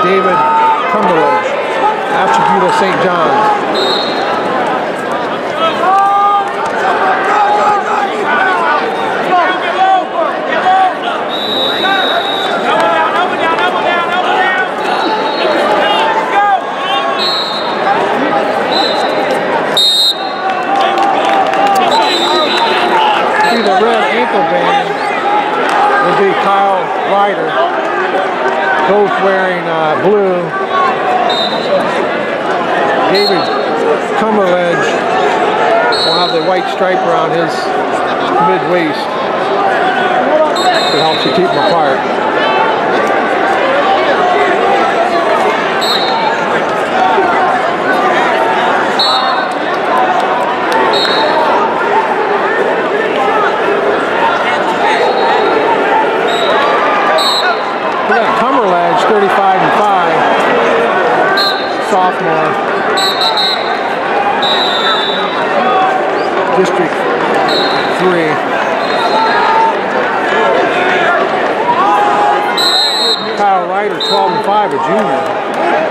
David Cumberledge, Ashtabula St. John's. The red ankle band will be Kyle Ryder, both wearing blue. David Cumberledge will have the white stripe around his mid-waist. It helps you keep them apart. We got Cumberledge, 35 and 5, sophomore, District 3. Kyle Ryder, 12 and 5, a junior.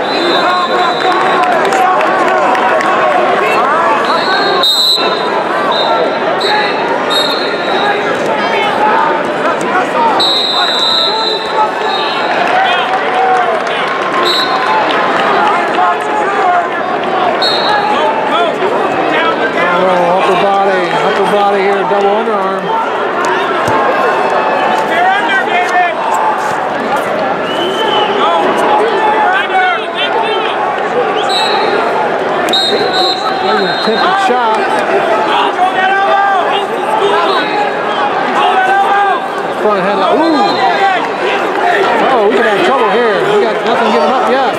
Upper body here, double underarm. You're under, David. Go. Under. There's an attempted shot. Throw that elbow. Front headlock. Ooh. Oh, we could have trouble here. We got nothing giving up yet.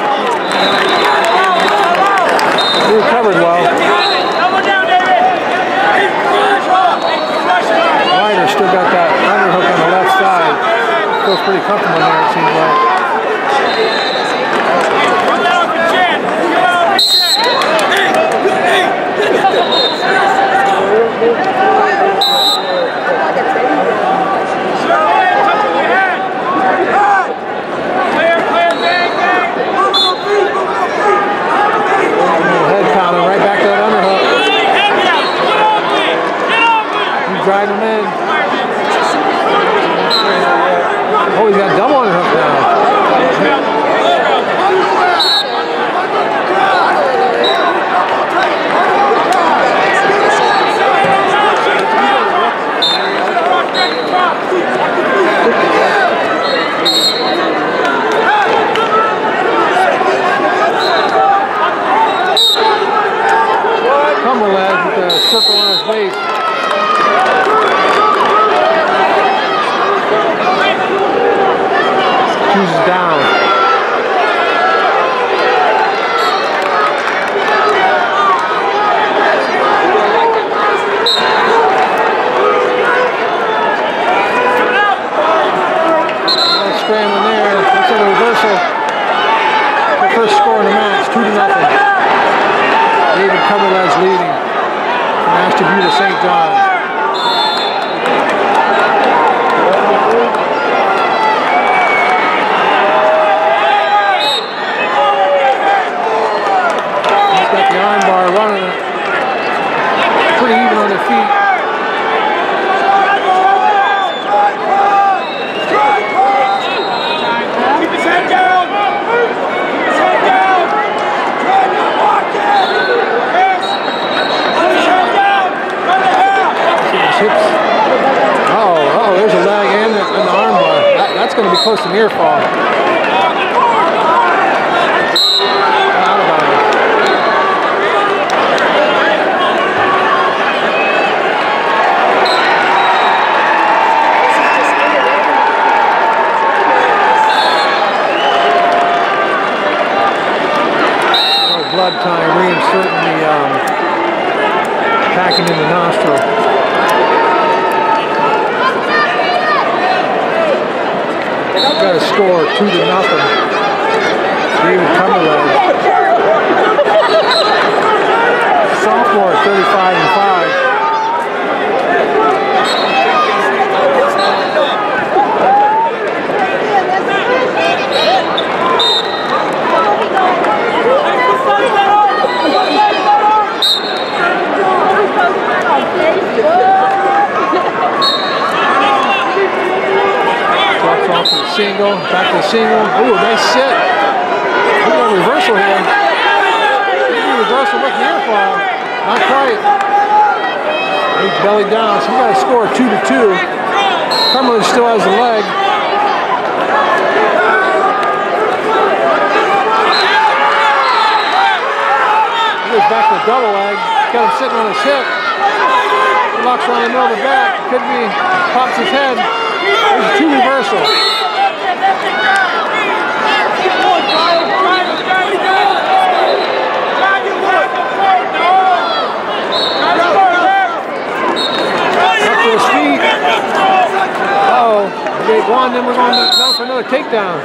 He recovered well. Ryder still got that underhook on the left side. Feels pretty comfortable there, it seems like. Run that off your chin. Come on off your Head counter right back to that underhook. He's driving him in. Oh, he's got double underhook now. Cumberledge with the circle on his waist. Chooses down. Nice scrambling there. Looks like a reversal. The first score in the match, 2-0. David Cumberledge leading from Ashtabula St. John's. He's got the arm bar running pretty even on their feet. Keep his head down. Keep his head down. Try not walking. Yes. Put his head down. Run the half. Hips. Oh, there's a leg and the arm bar. That's going to be close to near fall. Out about it. Blood time, reinserting the packing in the nostril. Got a score 2-0. David Cumberledge. Sophomore, 35 and 5. angle, back to the single. Ooh, nice sit. Look at that reversal here. Reversal, look near fall. Not quite. He's belly down, so we got to score 2-2. Cumberland still has the leg. He goes back to the double leg. Got him sitting on his hip. He locks around the middle of the back. Could be, pops his head. There's 2 reversals. Up to his feet. Uh-oh. Gave one, then we're going down for another takedown.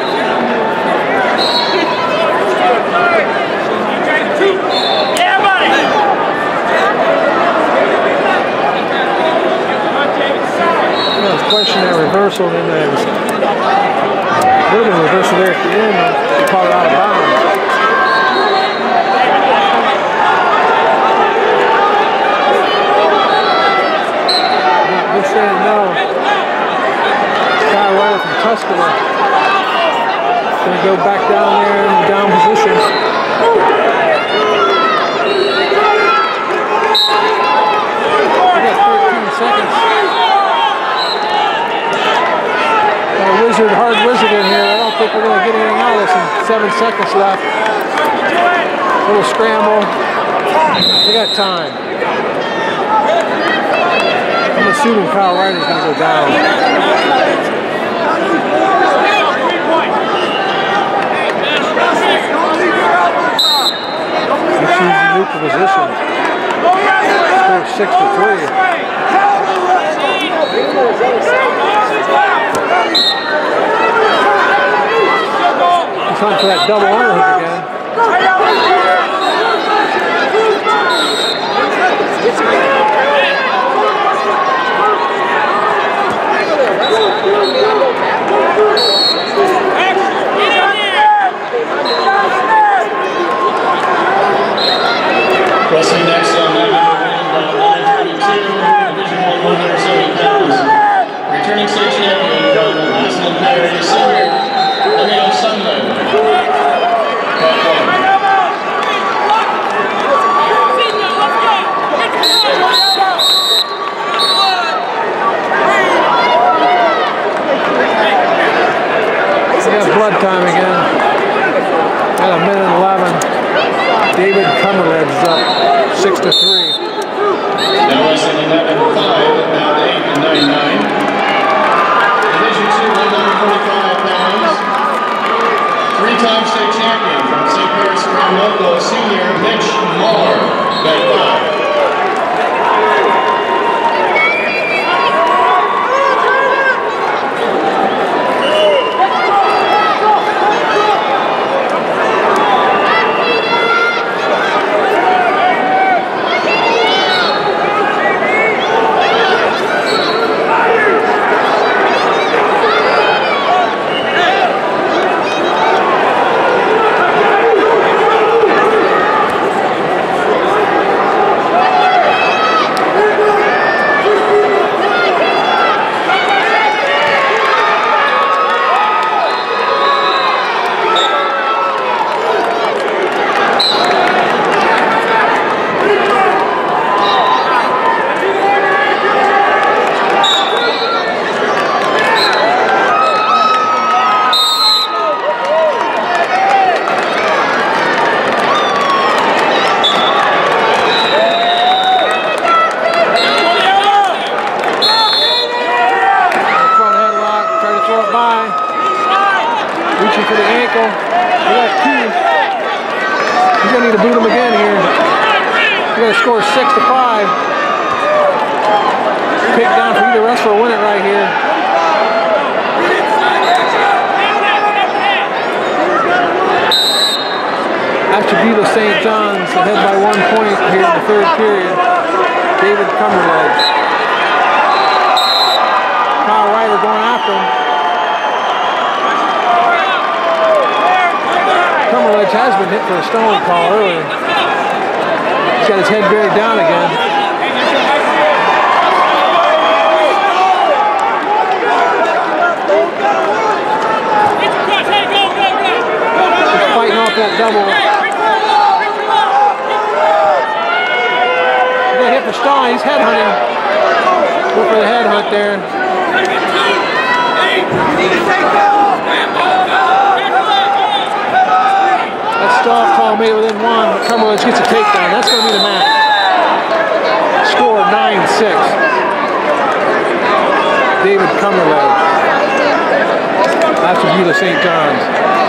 Yeah, buddy! Question that reversal, then there was a little bit of reversal there at the end. He caught it out of bounds. They're saying no. Kyle Ryder from Tuscaloosa. Going to go back down there in the down position. We got 13 seconds. Hard wizard in here. I don't think we're going to get anything out of this in 7 seconds left. Little scramble. We got time. I'm assuming Kyle Ryder's going to go down. He's choosing neutral position. Score 6-3. He's on for that double underhook again. Wrestling next on night number 1, Division 170 pounds. Returning state champion from Lassland Perry, senior, Emil Sunland. We got blood time again. At 1:11. David Cumberledge is up 6-3. Now wrestling in night number 5, bout 8 and 99. Division 2, 145 pounds. 3-time state champion from St. Paris Grand Local, senior Mitch Muller, bout 5. Reaching for the ankle. We got 2. He's going to need to boot him again here. We're going to score 6-5. Pick down for either wrestler to win it right here. Ashtabula St. John's ahead by 1 point here in the 3rd period. David Cumberledge. Kyle Ryder going after him. Cumberledge has been hit for a stone call earlier. He's got his head buried down again. that double. They hit for Stein. He's head hunting. Go for the head hunt there. That stall call made it within one, but Cumberland gets a takedown. That's going to be the match. Score 9-6. David Cumberland. That's Beulah St. John's.